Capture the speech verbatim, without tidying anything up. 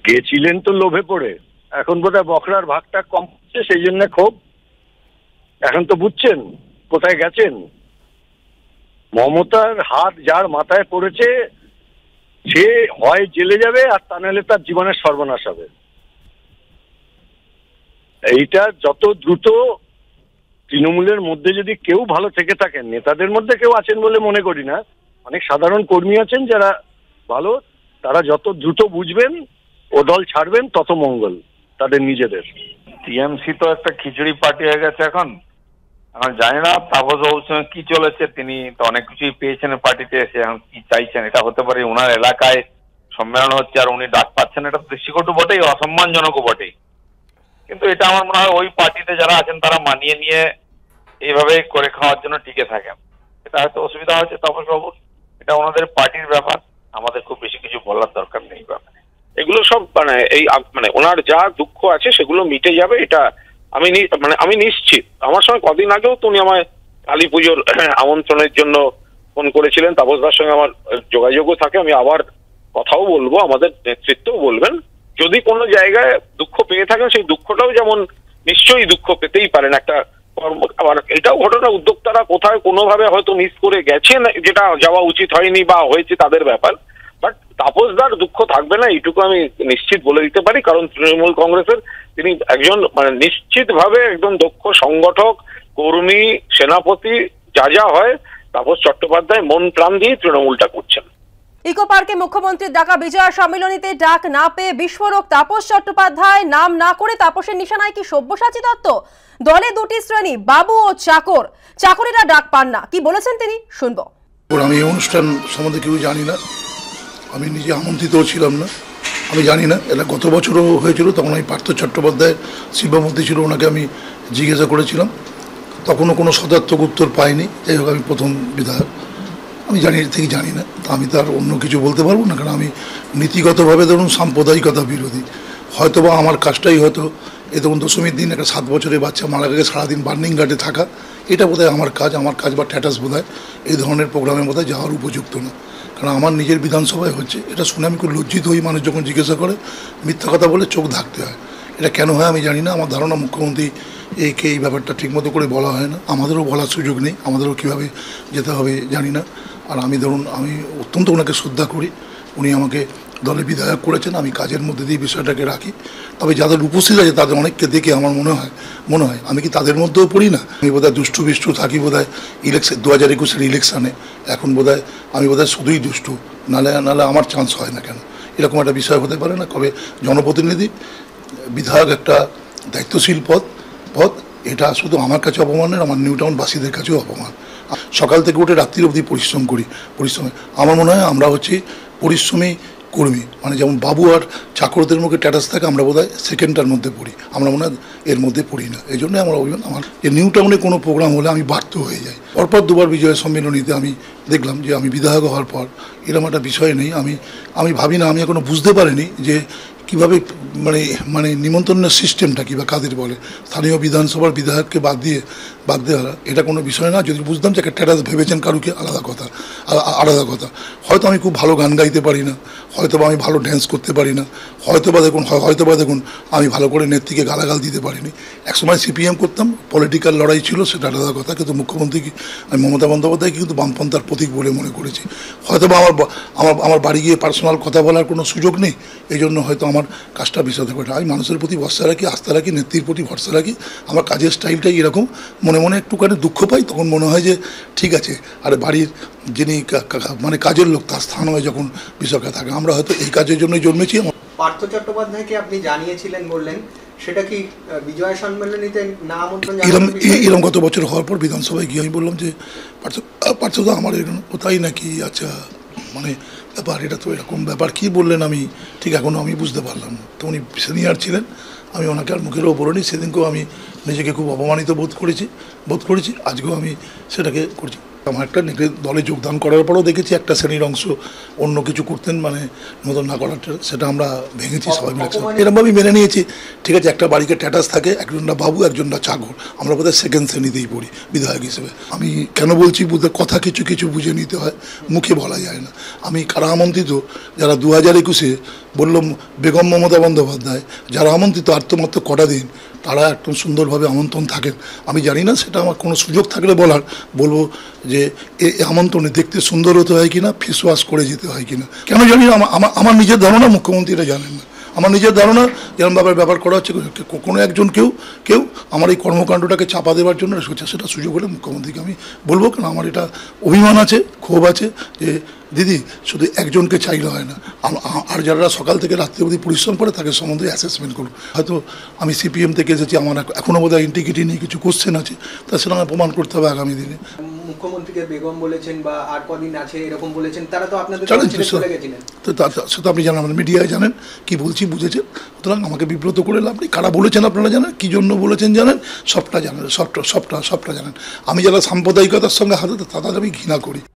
গেছিলেন তো লোভে পড়ে, এখন বোধহয় বকরার ভাগটা কম হচ্ছে, সেই জন্য ক্ষোভ। এখন তো বুঝছেন কোথায় গেছেন। মমতার হাত যার মাথায় পড়েছে সে হয় জেলে যাবে, আর তা নাহলে তার জীবনের সর্বনাশ হবে। এইটা যত দ্রুত তৃণমূলের মধ্যে যদি কেউ ভালো থেকে থাকেন, নেতাদের মধ্যে কেউ আছেন বলে মনে করি না, অনেক সাধারণ কর্মী আছেন যারা ভালো, তারা যত দ্রুত বুঝবেন ও দল ছাড়বেন তত মঙ্গল তাদের নিজেদের। টিএমসি তো একটা খিচুড়ি পার্টি হয়ে গেছে এখন। এখন জানি না তাপস বাবুর সঙ্গে কি চলেছে, তিনি তো অনেক কিছুই পেয়েছেন পার্টিতে এসে, এখন কি চাইছেন। এটা হতে পারে ওনার এলাকায় সম্মেলন হচ্ছে আর উনি ডাক পাচ্ছেন, এটা দৃষ্টিকটু বটেই, অসম্মানজনকও বটেই। কিন্তু এটা আমার মনে হয় ওই পার্টিতে যারা আছেন তারা মানিয়ে নিয়ে এইভাবে করে খাওয়ার জন্য টিকে থাকেন। এটা হয়তো অসুবিধা হচ্ছে তাপস বাবুর, এটা ওনাদের পার্টির ব্যাপার, আমাদের খুব বেশি কিছু বলার দরকার নেই ব্যাপারে। এগুলো সব মানে এই মানে ওনার যা দুঃখ আছে সেগুলো মিটে যাবে, এটা আমি মানে আমি নিশ্চিত। আমার সঙ্গে কদিন আগেও তো উনি আমায় কালী পুজোর আমন্ত্রণের জন্য ফোন করেছিলেন, তাপসদার সঙ্গে আমার যোগাযোগও থাকে, আমি আবার কথাও বলবো, আমাদের নেতৃত্বও বলবেন। যদি কোনো জায়গায় দুঃখ পেয়ে থাকেন সেই দুঃখটাও যেমন নিশ্চয়ই দুঃখ পেতেই পারেন একটা কর্ম। আবার এটাও ঘটনা উদ্যোক্তারা কোথায় কোনোভাবে হয়তো মিস করে গেছেন, যেটা যাওয়া উচিত হয়নি বা হয়েছে তাদের ব্যাপার, বাট তাপসদার দুঃখ থাকবে না এইটুকু আমি নিশ্চিত বলে দিতে পারি। কারণ তৃণমূল কংগ্রেসের তিনি একজন মানে নিশ্চিতভাবে একদম দক্ষ সংগঠক, কর্মী, সেনাপতি, যা যা হয় তাপস চট্টোপাধ্যায় মন প্রাণ দিয়ে তৃণমূলটা করছেন। ইকো পার্কে মুখ্যমন্ত্রীর ডাকা বিজয়া সম্মেলনীতে ডাক না পেয়ে বিস্ফোরক তাপস চট্টোপাধ্যায়, নাম না করে তাপসের নিশানায় কি সব্যসাচী দত্ত? দলে দুটি শ্রেণী, বাবু ও চাকর, চাকরিরা ডাক পান না, কি বলেছেন তিনি শুনবো। আমি এই অনুষ্ঠান সম্বন্ধে কেউ জানি না, আমি নিজে আমন্ত্রিতও ছিলাম না, আমি জানি না। এটা গত বছরও হয়েছিল, তখন আমি পার্থ চট্টোপাধ্যায় শিল্পমন্ত্রী ছিল, ওনাকে আমি জিজ্ঞাসা করেছিলাম, তখনও কোনো সদার্থক উত্তর পাইনি। যাই হোক, আমি প্রথম বিধায়ক, আমি জানি থেকে জানি না, তা আমি তার অন্য কিছু বলতে পারবো না, কারণ আমি নীতিগতভাবে ধরুন সাম্প্রদায়িকতা বিরোধী। হয়তো বা আমার কাজটাই হয়তো এ তখন দশমীর দিন একটা সাত বছরের বাচ্চা মারা গেছে সারাদিন বার্নিং গার্ডে থাকা, এটা বোধহয় আমার কাজ, আমার কাজ বা স্ট্যাটাস বোধহয় এই ধরনের প্রোগ্রামের বোধহয় যাওয়ার উপযুক্ত না। কারণ আমার নিজের বিধানসভায় হচ্ছে, এটা শুনে আমি খুব লজ্জিত হই। মানুষ যখন জিজ্ঞাসা করে মিথ্যা কথা বলে চোখ ঢাকতে হয়, এটা কেন হয় আমি জানি না। আমার ধারণা মুখ্যমন্ত্রী এইকে এই ব্যাপারটা ঠিকমতো করে বলা হয় না, আমাদেরও বলার সুযোগ নেই, আমাদেরও কীভাবে যেতে হবে জানি না। আর আমি ধরুন আমি অত্যন্ত ওনাকে শ্রদ্ধা করি, উনি আমাকে দলে বিধায়ক করেছেন, আমি কাজের মধ্যে দিয়ে বিষয়টাকে রাখি। তবে যাদের উপস্থিত আছে তাদের অনেককে দেখে আমার মনে হয় মনে হয় আমি কি তাদের মধ্যেও পড়ি না? আমি বোধহয় দুষ্টু বিষ্টু থাকি বোধহয় ইলেকশন দু হাজার একুশের ইলেকশানে, এখন বোধহয় আমি বোধহয় শুধুই দুষ্টু, নাহলে নাহলে আমার চান্স হয় না কেন? এরকম একটা বিষয় হতে পারে না। তবে জনপ্রতিনিধি, বিধায়ক একটা দায়িত্বশীল পদ পদ এটা শুধু আমার কাছে অপমানের, আমার নিউ টাউনবাসীদের কাছেও অপমান। সকাল থেকে উঠে রাত্রি অবধি পরিশ্রম করি, পরিশ্রমে আমার মনে হয় আমরা হচ্ছি পরিশ্রমী কর্মী। মানে যেমন বাবু আর চাকরদের মুখে ট্যাটাস থাকে, আমরা বোধহয় সেকেন্ডটার মধ্যে পড়ি, আমরা মনে হয় এর মধ্যে পড়ি না। এই জন্যই আমরা অভিমান, আমার এই নিউ টাউনে কোনো প্রোগ্রাম হলে আমি বাধ্য হয়ে যাই। পরপর দুবার বিজয় সম্মেলনীতে আমি দেখলাম যে আমি বিধায়ক হওয়ার পর এরকম একটা বিষয় নেই। আমি আমি ভাবি না, আমি এখনো বুঝতে পারিনি যে কীভাবে মানে মানে নিমন্ত্রণের সিস্টেমটা কী বা কাদের বলে। স্থানীয় বিধানসভার বিধায়ককে বাদ দিয়ে বাদ দেওয়া এটা কোনো বিষয় না। যদি বুঝতাম যে একটা ট্যাটাস ভেবেছেন কারুকে, আলাদা কথা আলাদা কথা হয়তো আমি খুব ভালো গান গাইতে পারি না, হয়তো বা আমি ভালো ড্যান্স করতে পারি না, হয়তো বা দেখুন হয়তো বা দেখুন আমি ভালো করে নেত্রীকে গালাগাল দিতে পারিনি। একসময় সিপিএম করতাম, পলিটিক্যাল লড়াই ছিল, সেটা আলাদা কথা। কিন্তু মুখ্যমন্ত্রীকে আমি মমতা বন্দ্যোপাধ্যায়কে কিন্তু বামপন্থার প্রতীক বলে মনে করেছি। হয়তো বা আমার আমার আমার বাড়ি গিয়ে পার্সোনাল কথা বলার কোনো সুযোগ নেই, এই জন্য হয়তো আমার কাজটা বিষয় থাকে। আমি মানুষের প্রতি ভরসা রাখি, আস্থা রাখি, নেত্রীর প্রতি ভরসা রাখি। আমার কাজের স্টাইলটাই এরকম, মনে মনে একটুখানি দুঃখ পাই, তখন মনে হয় যে ঠিক আছে। আর বাড়ির যিনি মানে কাজের লোক, তার স্থান হয় যখন বিষয়টা থাকে, আমরা হয়তো এই কাজের জন্যই জন্মেছি। পার্থ চট্টোপাধ্যায়কে আপনি জানিয়েছিলেন বললেন, সেটা কি বিজয় সম্মেলনীতে না আমন্ত্রণ? এরকম এরকম গত বছর হওয়ার পর বিধানসভায় গিয়ে আমি বললাম যে পার্থ পার্থ তো আমার এরকম কোথায় নাকি, আচ্ছা মানে ব্যাপার এটা তো এরকম ব্যাপার, কী বললেন আমি ঠিক এখনও আমি বুঝতে পারলাম না। তো উনি সিনিয়র ছিলেন, আমি ওনাকে আর মুখেরও বলিনি। সেদিনকেও আমি নিজেকে খুব অপমানিত বোধ করেছি বোধ করেছি আজকেও আমি সেটাকে করছি। আমার একটা দলে যোগদান করার পরও দেখেছি একটা শ্রেণীর অংশ অন্য কিছু করতেন, মানে মতন না করাটা, সেটা আমরা ভেঙেছি সবাই মিলে। এরকমভাবে মেনে নিয়েছি, ঠিক আছে। একটা বাড়িতে ট্যাটাস থাকে, একজনটা বাবু একজনটা চাকর, আমরা বোধহয় সেকেন্ড শ্রেণীতেই পড়ি বিধায়ক হিসেবে। আমি কেন বলছি, বুঝতে কথা কিছু কিছু বুঝে নিতে হয়, মুখে বলা যায় না। আমি কারা যারা আমন্ত্রিত, যারা দু হাজার একুশে বললাম বেগম মমতা বন্দ্যোপাধ্যায়, যারা আমন্ত্রিত আত্মমাত্র কটা দিন, তারা একদম সুন্দরভাবে আমন্ত্রণ থাকেন। আমি জানি না সেটা আমার কোনো সুযোগ থাকলে বলার, বলবো যে এই আমন্ত্রণে দেখতে সুন্দর হতে হয় কিনা, ফেস ওয়াশ করে যেতে হয় কিনা। কেন জানি না, আমার আমার নিজের ধারণা মুখ্যমন্ত্রীরা জানেন না। আমার নিজের ধারণা যেরকম ব্যাপার ব্যাপার করা হচ্ছে, কোনো একজন কেউ কেউ আমার এই কর্মকাণ্ডটাকে চাপা দেওয়ার জন্য সেটা সুযোগ হলে মুখ্যমন্ত্রীকে আমি বলবো। কেন আমার এটা অভিমান আছে, ক্ষোভ আছে যে দিদি শুধু একজনকে চাইলে হয় না, আর যারা সকাল থেকে রাত্রি অবধি পরিশ্রম করে তাকে সম্বন্ধে অ্যাসেসমেন্ট করুন। হয়তো আমি সিপিএম থেকে এসেছি, আমার এখনও বোধহয় ইন্টিগ্রিটি নিয়ে কিছু কোশ্চেন আছে, তা সেটা আমায় প্রমাণ করতে হবে আগামী দিনে। মুখ্যমন্ত্রীকে বেগম বলেছেন বা আর কদিন আছে এরকম বলেছেন, তারা তো আপনাদের চলে গেছিলেন, তো সেটা আপনি জানেন, মিডিয়ায় জানেন কি বলছি, বুঝেছেন। সুতরাং আমাকে বিব্রত করে লাভ নেই। কারা বলেছেন আপনারা জানেন, কী জন্য বলেছেন জানেন, সবটা জানেন, সবটা সবটা সবটা জানেন। আমি যারা সাম্প্রদায়িকতার সঙ্গে হাতে, তাদের আমি ঘৃণা করি।